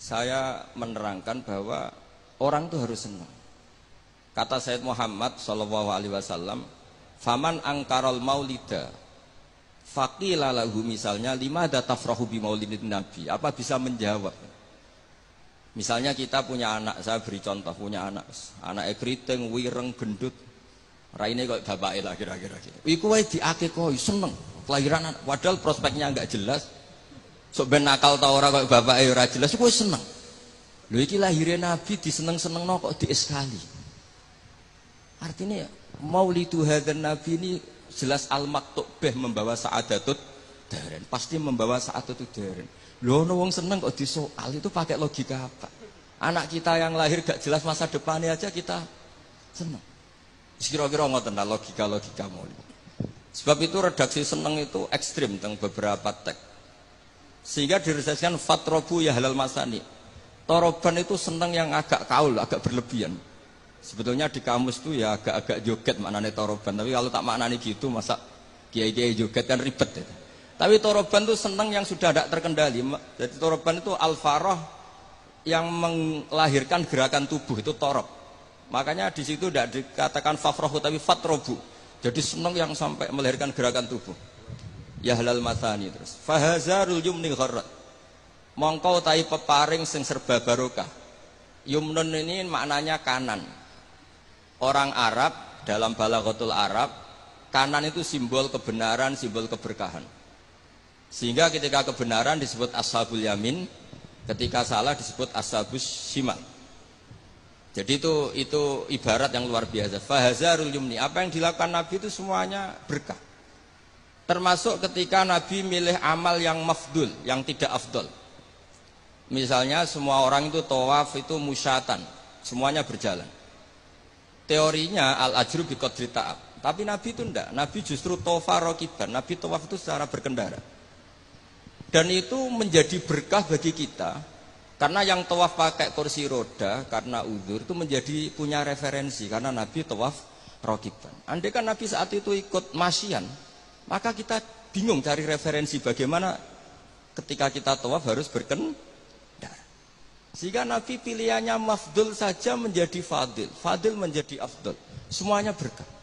saya menerangkan bahwa orang itu harus senang. Kata Sayyid Muhammad sallallahu alaihi wasallam, "Faman angkaral maulida faqila lahu," misalnya, "Limadza tafrahu bi maulidin nabi?" Apa bisa menjawab? Misalnya kita punya anak, saya beri contoh, punya anak keriting, wireng, gendut, raine kok bapake lah kira-kira. Iku wae diakekoi seneng, kelahiran anak, padahal prospeknya enggak jelas. Sok ben nakal ta ora kok bapake ora jelas, iku seneng. Lho iki lahirnya nabi diseneng-senengno kok dieskali. Artinya maulidu hadzal nabi ini jelas al-maktubah membawa sa'adatut daren, pasti membawa sa'adatut daren. Lho ono wong seneng kok disoal, itu pakai logika apa? Anak kita yang lahir gak jelas masa depannya aja kita seneng. Kira-kira ngoten ta logika-logika maulid. Sebab itu redaksi seneng itu ekstrim tentang beberapa teks. Sehingga diredaksikan fatrobu ya halal masani. Toroban itu seneng yang agak kaul, agak berlebihan. Sebetulnya di kamus itu ya agak-agak joget maknanya toroban. Tapi kalau tak maknanya gitu, masa kiai-kiai joget kan ribet ya. Tapi toroban itu seneng yang sudah tidak terkendali. Jadi toroban itu al-farah yang melahirkan gerakan tubuh, itu torob. Makanya di situ tidak dikatakan fafrohu tapi fatrobu. Jadi seneng yang sampai melahirkan gerakan tubuh. Ya halal masani terus. Fahazarul yumni gharrat. Mongkau tai peparing sing serba barokah. Yumnun ini maknanya kanan. Orang Arab dalam balaghatul Arab, kanan itu simbol kebenaran, simbol keberkahan. Sehingga ketika kebenaran disebut ashabul yamin, ketika salah disebut ashabus shimal. Jadi itu ibarat yang luar biasa. Fahazarul yumni, apa yang dilakukan Nabi itu semuanya berkah. Termasuk ketika Nabi milih amal yang mafdul, yang tidak afdol. Misalnya semua orang itu tawaf itu musyatan, semuanya berjalan. Teorinya al-ajru bi qadri ta'ab. Tapi Nabi itu enggak, Nabi justru tawaf rakiban, Nabi tawaf itu secara berkendara. Dan itu menjadi berkah bagi kita, karena yang tawaf pakai kursi roda karena uzur itu menjadi punya referensi, karena Nabi tawaf rakiban. Andai kan Nabi saat itu ikut masyian, maka kita bingung cari referensi bagaimana ketika kita tawaf harus berkendara. Sehingga Nabi pilihannya mafdul saja menjadi fadil, fadil menjadi afdol. Semuanya berkah.